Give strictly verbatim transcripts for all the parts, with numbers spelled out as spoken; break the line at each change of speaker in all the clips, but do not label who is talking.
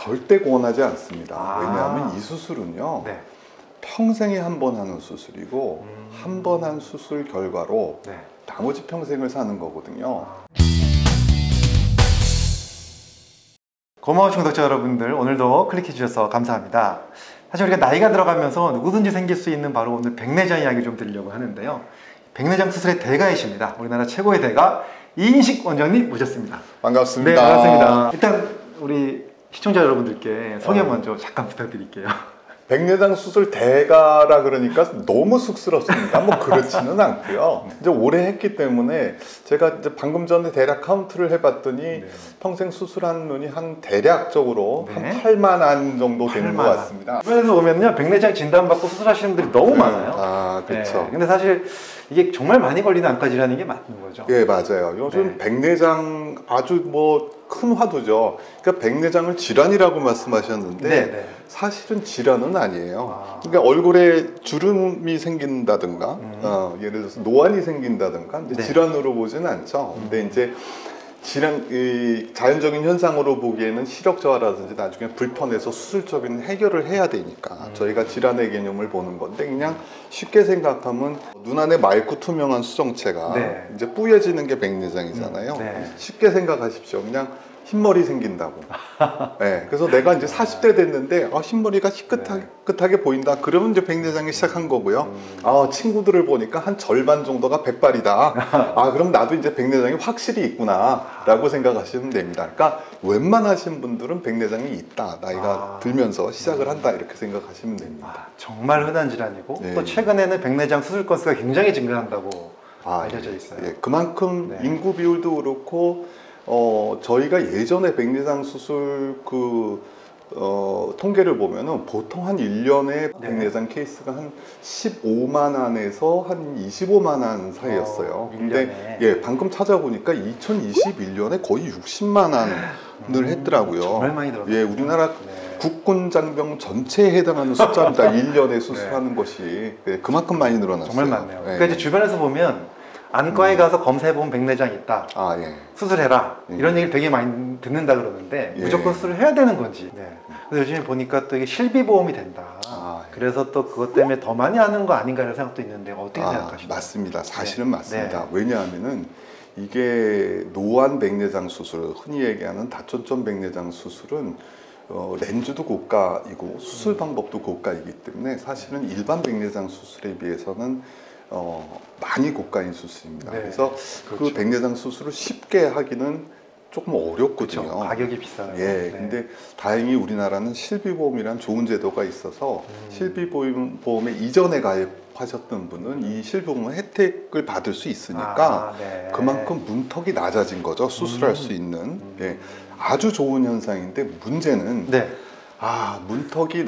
절대 권하지 않습니다.
아.
왜냐하면 이 수술은요,
네.
평생에 한 번 하는 수술이고
음.
한 번 한 수술 결과로
네.
나머지 평생을 사는 거거든요.
고마우신 구독자 여러분들, 오늘도 클릭해 주셔서 감사합니다. 사실 우리가 나이가 들어가면서 누구든지 생길 수 있는 바로 오늘 백내장 이야기 좀 드리려고 하는데요. 백내장 수술의 대가이십니다. 우리나라 최고의 대가 이인식 원장님 모셨습니다.
반갑습니다.
네, 반갑습니다. 일단 우리 시청자 여러분들께 소개 먼저 잠깐 부탁드릴게요.
백내장 수술 대가라 그러니까 너무 쑥스럽습니다. 뭐 그렇지는 않고요. 이제 오래 했기 때문에 제가 이제 방금 전에 대략 카운트를 해봤더니
네.
평생 수술한 눈이 한 대략적으로
네.
한 팔만 안 정도 되는 것 같습니다.
주변에서 보면요, 백내장 진단받고 수술하시는 분들이 너무
네.
많아요.
아, 그렇죠.
네. 근데 사실 이게 정말 많이 걸리는 안과 질환인 게 맞는 거죠.
예, 맞아요. 요즘
네.
백내장 아주 뭐 큰 화두죠. 그러니까 백내장을 질환이라고 말씀하셨는데
네, 네.
사실은 질환은 아니에요.
아.
그러니까 얼굴에 주름이 생긴다든가,
음.
어, 예를 들어서 노안이 생긴다든가 이제
네.
질환으로 보지는 않죠.
음.
근데 이제 질환, 이 자연적인 현상으로 보기에는 시력 저하라든지 나중에 불편해서 수술적인 해결을 해야 되니까
음.
저희가 질환의 개념을 보는 건데, 그냥 쉽게 생각하면 눈 안에 맑고 투명한 수정체가
네.
이제 뿌얘지는 게 백내장이잖아요.
음. 네.
쉽게 생각하십시오. 그냥 흰머리 생긴다고. 네, 그래서 내가 이제 사십 대 됐는데 아, 흰머리가 희끗하게
네.
희끗하게 보인다. 그러면 이제 백내장이 시작한 거고요.
음.
아, 친구들을 보니까 한 절반 정도가 백발이다. 아, 그럼 나도 이제 백내장이 확실히 있구나라고 생각하시면 됩니다. 그러니까 웬만하신 분들은 백내장이 있다. 나이가
아.
들면서 시작을 한다. 이렇게 생각하시면 됩니다.
아, 정말 흔한 질환이고
네.
또 최근에는 백내장 수술 건수가 굉장히 증가한다고
아,
알려져 있어요.
예, 그만큼
네.
인구 비율도 그렇고 어, 저희가 예전에 백내장 수술 그 어, 통계를 보면은 보통 한 일 년에
네.
백내장 케이스가 한 십오만 안에서 한 이십오만 안 사이였어요.
어, 일
근데
년에.
예, 방금 찾아보니까 이천이십일 년에 거의 육십만 안을
음,
했더라고요.
정말 많이 들었어요.
예, 우리나라
네.
국군 장병 전체에 해당하는 숫자입니다. 일 년에 수술하는 것이 예, 그만큼 많이 늘어났어요.
정말 많네요.
예.
그러니까 이제 주변에서 보면 안과에
음.
가서 검사해보면 백내장 있다,
아, 예.
수술해라,
음.
이런 얘기를 되게 많이 듣는다 그러는데
예.
무조건 수술을 해야 되는 건지. 네. 근데 요즘에 보니까 또 이게 실비보험이 된다.
아, 예.
그래서 또 그것 때문에 더 많이 하는 거 아닌가라는 생각도 있는데 어떻게
아,
생각하시나요?
맞습니다. 사실은
네.
맞습니다.
네.
왜냐하면은 이게 노안 백내장 수술, 흔히 얘기하는 다초점 백내장 수술은 어, 렌즈도 고가이고 수술 방법도 고가이기 때문에 사실은 일반 백내장 수술에 비해서는 어, 많이 고가인 수술입니다.
네.
그래서
그렇죠.
그 백내장 수술을 쉽게 하기는 조금 어렵거든요.
그렇죠. 가격이 비싸요.
예,
네.
근데 다행히 우리나라는 실비보험이란 좋은 제도가 있어서
음.
실비보험에 이전에 가입하셨던 분은 이 실비보험 혜택을 받을 수 있으니까
아, 네.
그만큼 문턱이 낮아진 거죠. 수술할
음.
수 있는.
음.
예, 아주 좋은 현상인데 문제는
네.
아, 문턱이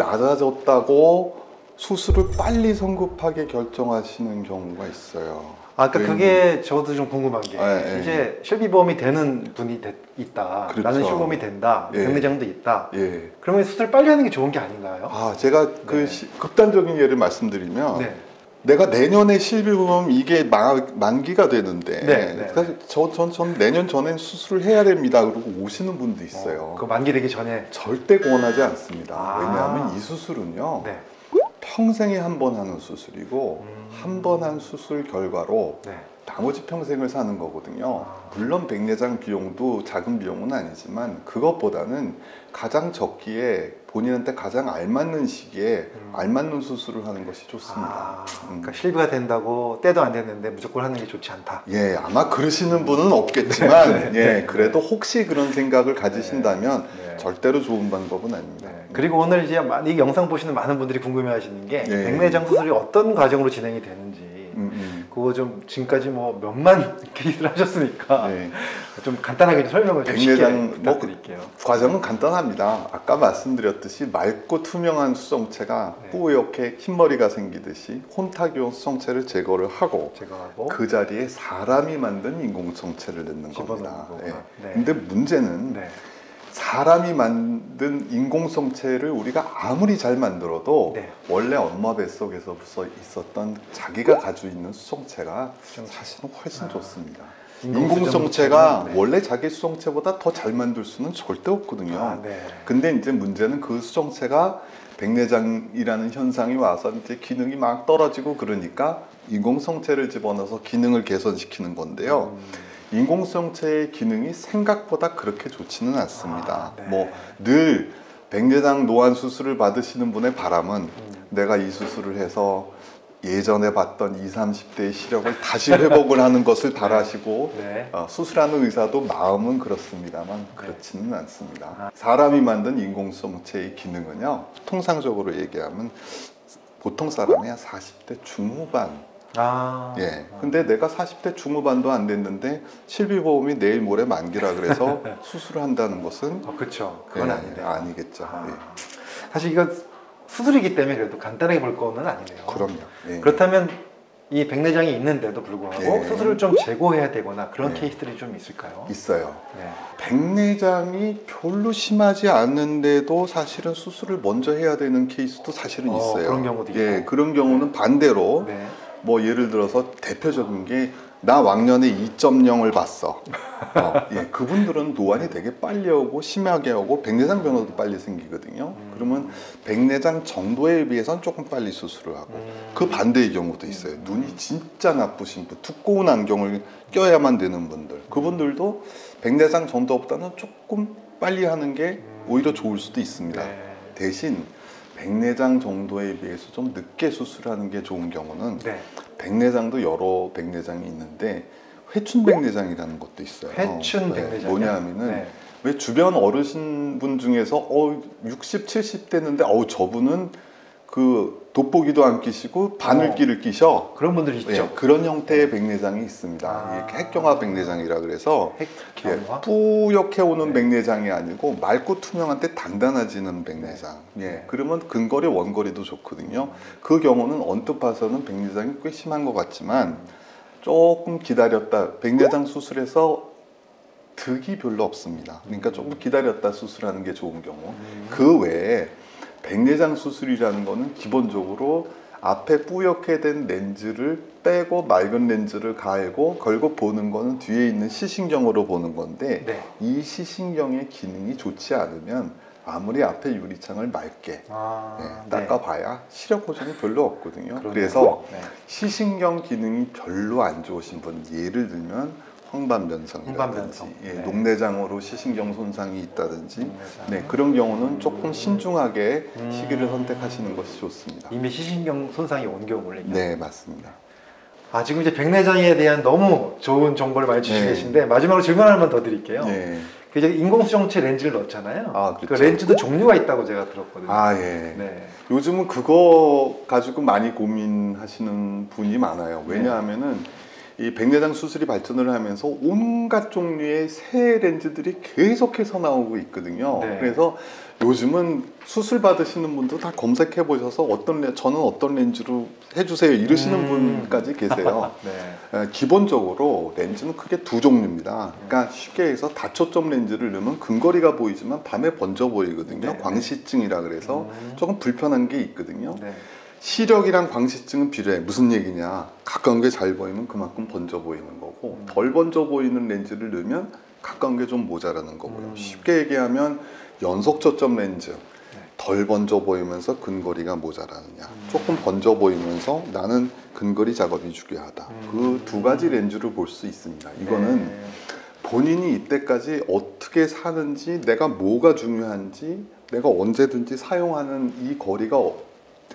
낮아졌다고 수술을 빨리 성급하게 결정하시는 경우가 있어요.
아, 그러니까
왜냐면-
그게 저도 좀 궁금한 게
예, 예.
이제 실비보험이 되는 분이 되- 있다.
그렇죠.
나는 실비보험이 된다.
예.
백내장도 있다.
예.
그러면 수술 빨리 하는 게 좋은 게 아닌가요?
아, 제가 그
네.
시- 극단적인 예를 말씀드리면
네.
내가 내년에 실비보험 이게 마, 만기가 되는데
네, 네,
사실 저, 전, 전 내년 전엔 수술을 해야 됩니다. 그러고 오시는 분도 있어요.
어, 그 만기 되기 전에.
절대 권하지 않습니다.
아.
왜냐하면 이 수술은요,
네.
평생에 한 번 하는 수술이고
음.
한 번 한 수술 결과로
네.
나머지 평생을 사는 거거든요.
아.
물론 백내장 비용도 작은 비용은 아니지만 그것보다는 가장 적기에 본인한테 가장 알맞는 시기에
음.
알맞는 수술을 하는 것이 좋습니다.
아,
음.
그러니까 실비가 된다고 때도 안 됐는데 무조건 하는 게 좋지 않다.
예, 아마 그러시는 분은 없겠지만
네, 네,
예,
네.
그래도 혹시 그런 생각을 가지신다면
네.
절대로 좋은 방법은 아닙니다.
네. 그리고 오늘 이제 이 영상 보시는 많은 분들이 궁금해하시는 게
네.
백내장 수술이 어떤 과정으로 진행이 되는지.
음, 음.
그거 좀 지금까지 뭐 몇만 케이스를 하셨으니까
네.
좀 간단하게 좀 설명을 좀 쉽게
백내장 뭐
부탁드릴게요.
과정은 간단합니다. 아까 말씀드렸듯이 맑고 투명한 수정체가
네.
뿌옇게 흰머리가 생기듯이 혼탁이온 수정체를 제거를 하고
제거하고
그 자리에 사람이 만든 인공성체를 넣는
집어넣는
겁니다.
거구나.
예.
네.
근데 문제는
네.
사람이 만든 인공성체를 우리가 아무리 잘 만들어도
네.
원래 엄마 뱃속에서 있었던 자기가 가지고 있는 수성체가 사실은 훨씬
아.
좋습니다. 인공수정체가
네.
원래 자기 수정체보다 더 잘 만들 수는 절대 없거든요.
아, 네.
근데 이제 문제는 그 수정체가 백내장이라는 현상이 와서 이제 기능이 막 떨어지고 그러니까 인공수정체를 집어넣어서 기능을 개선시키는 건데요.
음.
인공수정체의 기능이 생각보다 그렇게 좋지는 않습니다.
아, 네.
뭐 늘 백내장 노안 수술을 받으시는 분의 바람은
음.
내가 이 수술을 해서 예전에 봤던 이십, 삼십 대의 시력을 다시 회복을 하는 것을 바라시고
네.
어, 수술하는 의사도 마음은 그렇습니다만 그렇지는 않습니다. 사람이 만든 인공수정체의 기능은요, 통상적으로 얘기하면 보통 사람이 한 사십 대 중후반.
아.
예. 근데 내가 사십 대 중후반도 안 됐는데 실비보험이 내일 모레 만기라 그래서 수술을 한다는 것은
어, 그렇죠. 그건
예,
아닌데요.
아니겠죠.
아.
예.
사실 이거 수술이기 때문에 그래도 간단하게 볼 거는 아니네요.
그럼요. 예.
그렇다면 이 백내장이 있는데도 불구하고
예.
수술을 좀 제고해야 되거나 그런
예.
케이스들이 좀 있을까요?
있어요.
네.
백내장이 별로 심하지 않는데도 사실은 수술을 먼저 해야 되는 케이스도 사실은
어,
있어요.
그런 경우도
예,
있고.
그런 경우는 반대로
네.
뭐 예를 들어서 대표적인 게 나 왕년에 이 점 영을 봤어. 어, 예, 그분들은 노안이 되게 빨리 오고 심하게 오고 백내장 변화도 빨리 생기거든요.
음.
그러면 백내장 정도에 비해서는 조금 빨리 수술을 하고
음.
그 반대의 경우도 있어요. 눈이 진짜 나쁘신 분, 두꺼운 안경을 껴야만 되는 분들, 그분들도 백내장 정도보다는 조금 빨리 하는 게 오히려 좋을 수도 있습니다.
네.
대신 백내장 정도에 비해서 좀 늦게 수술하는 게 좋은 경우는
네.
백내장도 여러 백내장이 있는데 회춘 백내장이라는 것도 있어요.
회춘
네,
백내장.
뭐냐 하면은
네.
왜 주변 어르신분 중에서 어 육십, 칠십 대는데 어 저분은 그 돋보기도 안 끼시고 바늘기를 끼셔.
그런 분들이 있죠.
예, 그런 형태의 백내장이 있습니다.
아.
이게 핵경화 백내장이라 그래서
핵경화?
예, 뿌옇게 오는
네.
백내장이 아니고 맑고 투명한데 단단해지는 백내장.
네.
예, 그러면 근거리 원거리도 좋거든요. 그 경우는 언뜻 봐서는 백내장이 꽤 심한 것 같지만 조금 기다렸다 백내장 수술해서 득이 별로 없습니다. 그러니까 조금 기다렸다 수술하는 게 좋은 경우.
음.
그 외에 백내장 수술이라는 거는 기본적으로 앞에 뿌옇게 된 렌즈를 빼고 맑은 렌즈를 갈고 걸고 보는 거는 뒤에 있는 시신경으로 보는 건데
네.
이 시신경의 기능이 좋지 않으면 아무리 앞에 유리창을 맑게
아,
예,
네.
닦아봐야 시력 보정이 별로 없거든요.
그러네요.
그래서
네.
시신경 기능이 별로 안 좋으신 분, 예를 들면 황반변성이라든지
황반변성.
예,
네.
녹내장으로 시신경 손상이 있다든지
녹내장.
네, 그런 경우는 조금 신중하게
음.
시기를 선택하시는 것이 좋습니다.
이미 시신경 손상이 온 경우를 얘기하는
네, 맞습니다.
아, 지금 이제 백내장에 대한 너무 좋은 정보를 많이 주시고
네.
계신데 마지막으로 질문 하나만 더 드릴게요.
네.
그 이제 인공수정체 렌즈를 넣잖아요.
아,
그
그렇죠.
렌즈도 종류가 있다고 제가 들었거든요.
아, 예.
네.
요즘은 그거 가지고 많이 고민하시는 분이 많아요. 왜냐하면은 이 백내장 수술이 발전을 하면서 온갖 종류의 새 렌즈들이 계속해서 나오고 있거든요.
네.
그래서 요즘은 수술 받으시는 분도 다 검색해 보셔서 어떤 렌, 저는 어떤 렌즈로 해주세요 이러시는
음.
분까지 계세요.
네.
어, 기본적으로 렌즈는 크게 두 종류입니다. 그러니까 쉽게 해서 다초점 렌즈를 넣으면 근거리가 보이지만 밤에 번져 보이거든요.
네.
광시증이라 그래서
음.
조금 불편한 게 있거든요.
네.
시력이랑 광시증은 비례해. 무슨 얘기냐? 가까운 게 잘 보이면 그만큼 번져 보이는 거고
음.
덜 번져 보이는 렌즈를 넣으면 가까운 게 좀 모자라는 거고요.
음.
쉽게 얘기하면 연속 초점 렌즈
네.
덜 번져 보이면서 근거리가 모자라느냐,
음.
조금 번져 보이면서 나는 근거리 작업이 중요하다.
음.
그 두 가지 렌즈를 볼 수 있습니다. 이거는
네.
본인이 이때까지 어떻게 사는지, 내가 뭐가 중요한지, 내가 언제든지 사용하는 이 거리가 어-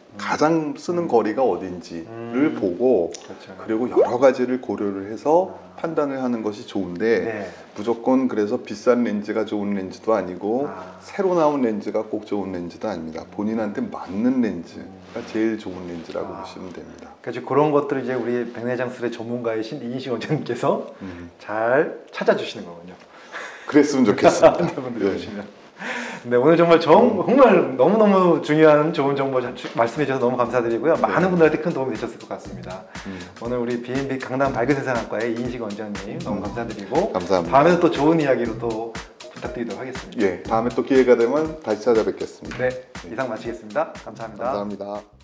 가장 쓰는
음.
거리가 어딘지를
음.
보고
그렇죠.
그리고 여러 가지를 고려를 해서
아.
판단을 하는 것이 좋은데
네.
무조건 그래서 비싼 렌즈가 좋은 렌즈도 아니고
아.
새로 나온 렌즈가 꼭 좋은 렌즈도 아닙니다. 본인한테 맞는 렌즈가 제일 좋은 렌즈라고
아.
보시면 됩니다.
그래서 그런 것들을 이제 우리 백내장 수술의 전문가이신 이인식 원장님께서
음.
잘 찾아주시는 거군요.
그랬으면 좋겠습니다.
환자분들이
네.
보시면. 네, 오늘 정말 정, 정말 너무너무 중요한 좋은 정보 자- 주- 말씀해 주셔서 너무 감사드리고요. 많은 분들한테 큰 도움이 되셨을 것 같습니다.
음.
오늘 우리 비앤비 강남 밝은 세상학과의 이인식 원장님 너무
음.
감사드리고
감사합니다.
다음에도 또 좋은 이야기로 또 부탁드리도록 하겠습니다.
예, 다음에 또 기회가 되면 다시 찾아뵙겠습니다.
네, 이상 마치겠습니다. 감사합니다.
감사합니다.